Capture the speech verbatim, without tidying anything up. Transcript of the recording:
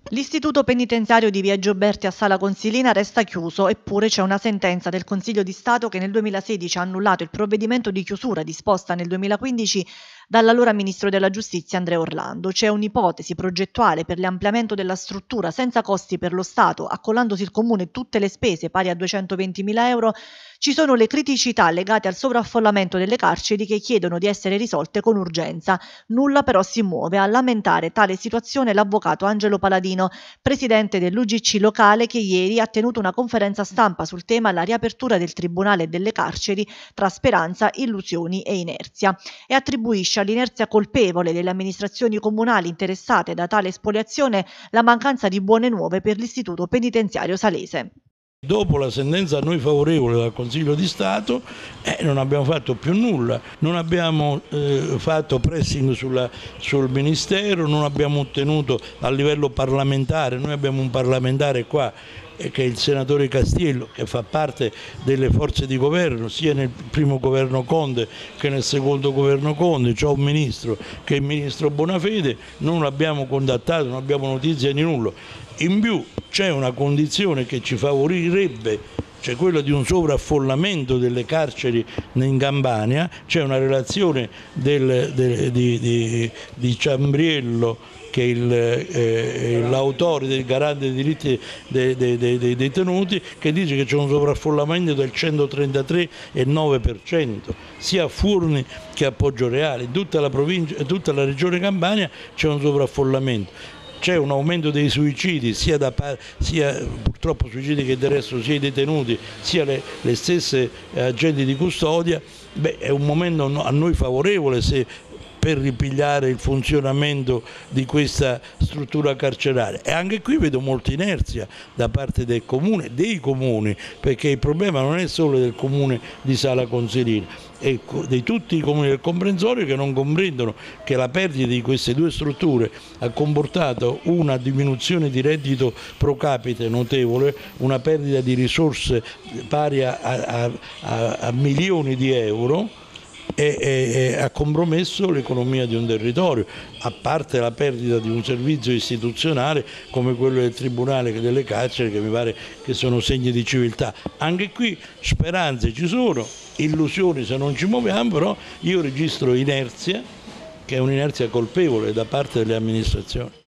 L'istituto penitenziario di Via Gioberti a Sala Consilina resta chiuso, eppure c'è una sentenza del Consiglio di Stato che nel duemilasedici ha annullato il provvedimento di chiusura disposta nel duemilaquindici dall'allora ministro della Giustizia Andrea Orlando. C'è un'ipotesi progettuale per l'ampliamento della struttura senza costi per lo Stato, accollandosi il Comune tutte le spese pari a duecentoventimila euro. Ci sono le criticità legate al sovraffollamento delle carceri che chiedono di essere risolte con urgenza. Nulla però si muove. A lamentare tale situazione l'avvocato Angelo Paladino, presidente dell'U G C locale, che ieri ha tenuto una conferenza stampa sul tema la riapertura del Tribunale e delle carceri tra speranza, illusioni e inerzia, e attribuisce all'inerzia colpevole delle amministrazioni comunali interessate da tale spoliazione la mancanza di buone nuove per l'istituto penitenziario salese. Dopo la sentenza a noi favorevole dal Consiglio di Stato eh, non abbiamo fatto più nulla, non abbiamo eh, fatto pressing sulla, sul Ministero, non abbiamo ottenuto a livello parlamentare, noi abbiamo un parlamentare qua eh, che è il senatore Castiello, che fa parte delle forze di governo sia nel primo governo Conte che nel secondo governo Conte, c'è un ministro che è il ministro Bonafede, non l'abbiamo contattato, non abbiamo notizie di nulla. In più c'è una condizione che ci favorirebbe, cioè quella di un sovraffollamento delle carceri in Campania. C'è una relazione del, del, di, di, di Ciambriello, che è eh, l'autore del garante dei diritti dei, dei, dei, dei detenuti, che dice che c'è un sovraffollamento del centotrentatré virgola nove per cento sia a Fuorni che a Poggioreale. In tutta la provincia, tutta la regione Campania c'è un sovraffollamento. C'è un aumento dei suicidi, sia, da, sia purtroppo suicidi che del resto sia i detenuti sia le, le stesse agenti di custodia. Beh, è un momento a noi favorevole se per ripigliare il funzionamento di questa struttura carceraria, e anche qui vedo molta inerzia da parte del comune, dei comuni, perché il problema non è solo del comune di Sala Consilina, è di tutti i comuni del comprensorio, che non comprendono che la perdita di queste due strutture ha comportato una diminuzione di reddito pro capite notevole, una perdita di risorse pari a, a, a, a milioni di euro, e, e, e ha compromesso l'economia di un territorio, a parte la perdita di un servizio istituzionale come quello del Tribunale e delle carceri, che mi pare che sono segni di civiltà. Anche qui speranze ci sono, illusioni se non ci muoviamo, però io registro inerzia, che è un'inerzia colpevole da parte delle amministrazioni.